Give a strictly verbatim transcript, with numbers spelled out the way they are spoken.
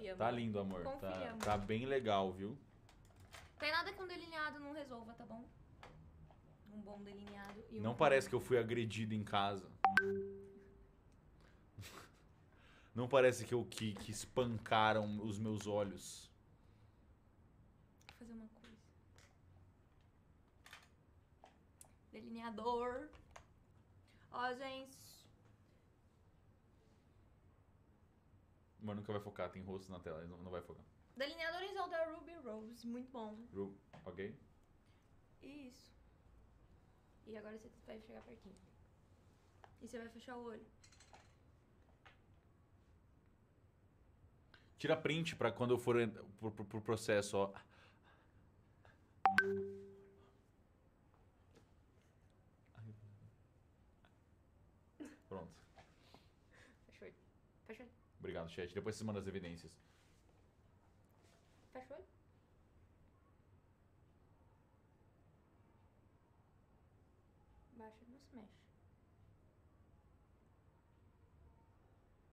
Confia, tá amor. lindo, amor. Confia, tá, amor. tá bem legal, viu? Tem nada que um delineado não resolva, tá bom? Um bom delineado e um Não ruim. parece que eu fui agredido em casa. Não parece que eu que, que espancaram os meus olhos. Vou fazer uma coisa. Delineador. Ó, gente. Mas nunca vai focar, tem rosto na tela, não, não vai focar. Delineadores é o da Ruby Rose, muito bom. Ru- Ok? Isso. E agora você vai chegar pertinho. E você vai fechar o olho. Tira print pra quando eu for en- pro, pro, pro processo, ó. Pronto. Fecha o olho. Fecha o olho. Obrigado, chat. Depois você manda as evidências. Fecha o olho. Baixa, não se mexe.